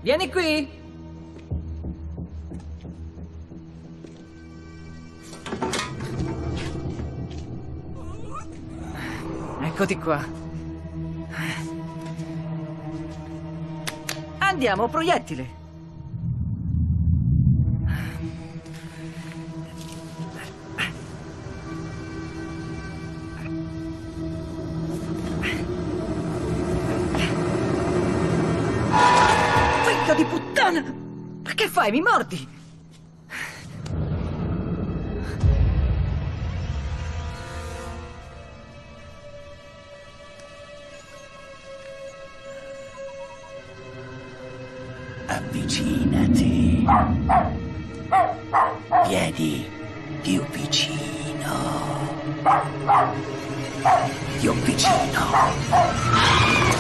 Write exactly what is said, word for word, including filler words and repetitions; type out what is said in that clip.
Vieni qui! Eccoti qua. Andiamo, proiettile. Figlio di puttana! Ma che fai? Mi mordi! Avvicinati. Vieni più vicino. Più vicino.